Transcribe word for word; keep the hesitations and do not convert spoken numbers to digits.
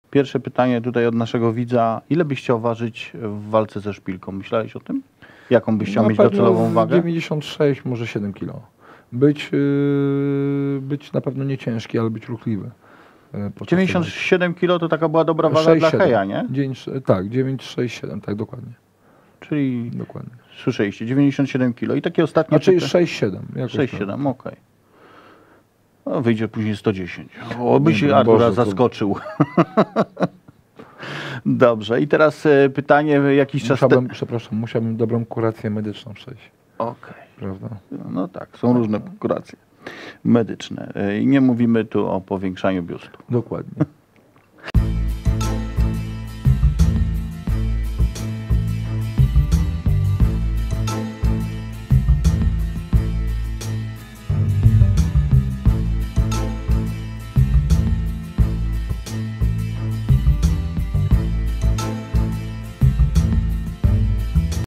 Pierwsze pytanie tutaj od naszego widza. Ile byś chciał ważyć w walce ze szpilką? Myślałeś o tym? Jaką byś chciał Na mieć pewno docelową wagę? dziewięćdziesiąt sześć, może siedem kilo. Być, yy, być na pewno nie ciężki, ale być ruchliwy. Yy, podczas dziewięćdziesiąt tej siedem kilo to taka była dobra waga sześć, dla siedem. Heja, nie? dziewięć, tak, dziewięć, sześć, siedem, tak, dokładnie. Czyli dokładnie. słyszeliście, dziewięćdziesiąt siedem kilo. I takie ostatnie... Znaczy pyta- sześć, siedem. sześć siedem, okej. No, wyjdzie później sto dziesięć. O, by się Boże, Artura to- zaskoczył. Dobrze, i teraz e, pytanie jakiś czas... te- Musiałbym, przepraszam, musiałbym dobrą kurację medyczną przejść, Okej. prawda? No tak, są różne kuracje medyczne. E, I nie mówimy tu o powiększaniu biustu. Dokładnie.